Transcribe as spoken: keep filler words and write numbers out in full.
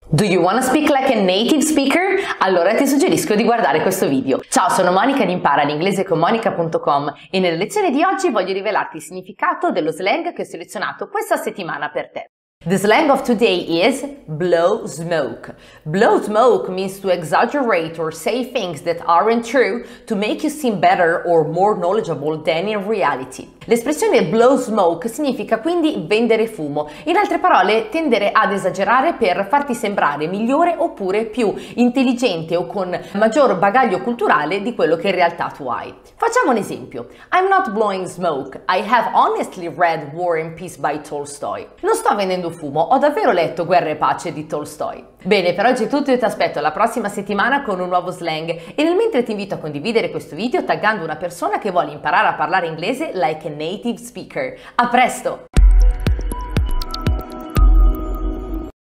Do you wanna speak like a native speaker? Allora ti suggerisco di guardare questo video. Ciao, sono Monica di impara l'inglese con monica punto com e nella lezione di oggi voglio rivelarti il significato dello slang che ho selezionato questa settimana per te. The slang of today is blow smoke. Blow smoke means to exaggerate or say things that aren't true to make you seem better or more knowledgeable than in reality. L'espressione blow smoke significa quindi vendere fumo, in altre parole tendere ad esagerare per farti sembrare migliore oppure più intelligente o con maggior bagaglio culturale di quello che in realtà tu hai. Facciamo un esempio. I'm not blowing smoke. I have honestly read War and Peace by Tolstoy. Non sto vendendo fumo, ho davvero letto Guerra e Pace di Tolstoi. Bene, per oggi è tutto, io ti aspetto la prossima settimana con un nuovo slang e nel mentre ti invito a condividere questo video taggando una persona che vuole imparare a parlare inglese like a native speaker. A presto!